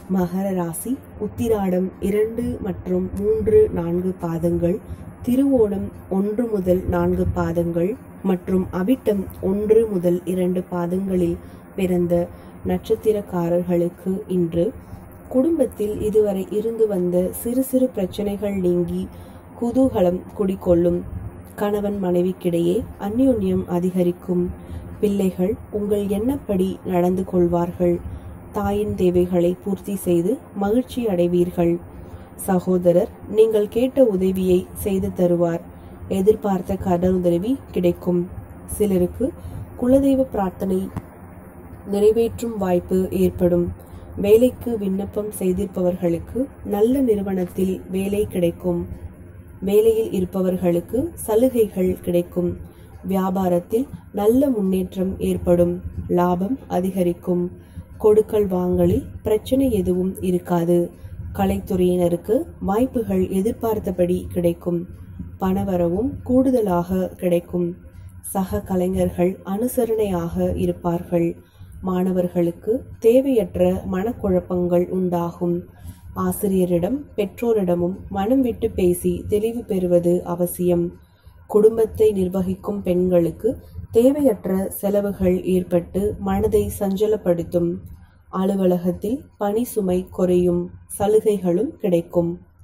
மகர ராசி உத்திராடம் 2 மற்றும் 3, 4 பாதங்கள், திருவோணம் 1 முதல் 4 பாதங்கள் மற்றும் அவிட்டம் 1 முதல் 2 பாதங்களில் பிறந்த நட்சத்திரக்காரர்களுக்கு இன்று குடும்பத்தில் இதுவரை இருந்து வந்த சிறு சிறு பிரச்சனைகள் நீங்கி குதூகலம் குடிக்கொள்ளும். கணவன் மனைவிக்கிடையே அந்யோன்யம் அதிகரிக்கும். பிள்ளைகள் உங்கள் எண்ணப்படி நடந்து கொள்வார்கள். தாயின் தேவைகளை பூர்த்தி செய்து மகிழ்ச்சி அடைவீர்கள். சகோதரர் நீங்கள் கேட்ட உதவியை செய்து தருவார். எதிர்பார்த்த கடனுதவி கிடைக்கும். சிலருக்கு குலதெய்வ பிரார்த்தனை நிறைவேற்றும் வாய்ப்பு ஏற்படும். வேலைக்கு விண்ணப்பம் செய்திருப்பவர்களுக்கு நல்ல நிறுவனத்தில் வேலை கிடைக்கும். வேலையில் இருப்பவர்களுக்கு சலுகைகள் கிடைக்கும். வியாபாரத்தில் நல்ல முன்னேற்றம் ஏற்படும். லாபம் அதிகரிக்கும். கொடுக்கல் வாங்கலில் பிரச்சனை எதுவும் இருக்காது. கலைத்துறையினருக்கு வாய்ப்புகள் எதிர்பார்த்தபடி கிடைக்கும். பணவரவும் கூடுதலாக கிடைக்கும். சக கலைஞர்கள் அனுசரணையாக இருப்பார்கள். மாணவர்களுக்கு தேவையற்ற மனக்குழப்பங்கள் உண்டாகும். ஆசிரியரிடம் பெற்றோரிடமும் மனம் விட்டு பேசி தெளிவு பெறுவது அவசியம். குடும்பத்தை நிர்வகிக்கும் பெண்களுக்கு தேவையற்ற செலவுகள் ஏற்பட்டு மனதை சஞ்சலப்படுத்தும். அலுவலகத்தில் பணி சுமை குறையும். சலுகைகளும் கிடைக்கும்.